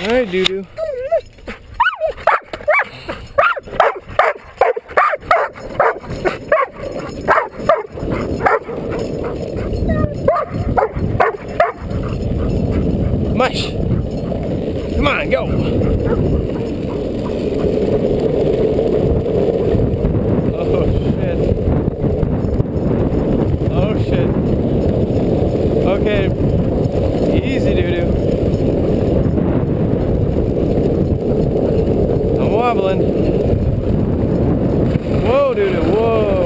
Alright, Doo-Doo. Mush! Come on, go! Oh shit. Oh shit. Okay. Easy, Doo-Doo. I'm wobbling. Whoa, Doo-Doo, whoa!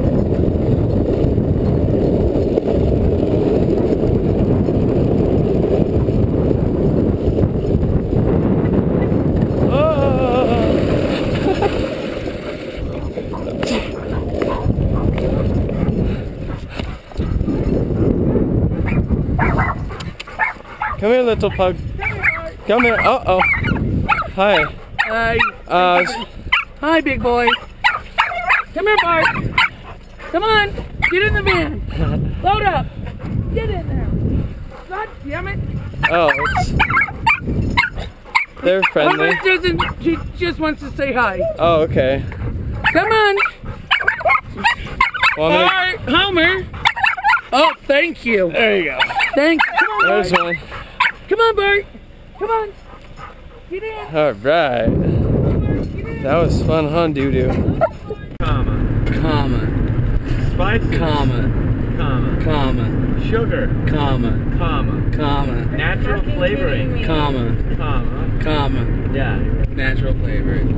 Come here, little pug. Come here. Uh-oh. Hi. Hi. Hi, big boy. Come here, Bart. Come on. Get in the van. Load up. Get in there. God damn it. Oh, they're friendly. She just wants to say hi. Oh, okay. Come on. Bart, Homer. Oh, thank you. There you go. Thanks. Come on, There's Bart. one. Come on, Bart. Come on. Get in. Alright. That was fun, huh, Doo-Doo? Comma. Comma. Spicy. Comma. Comma. Comma. Sugar. Comma. Comma. Comma. Natural flavoring. Comma. Comma. Comma. Yeah. Natural flavoring.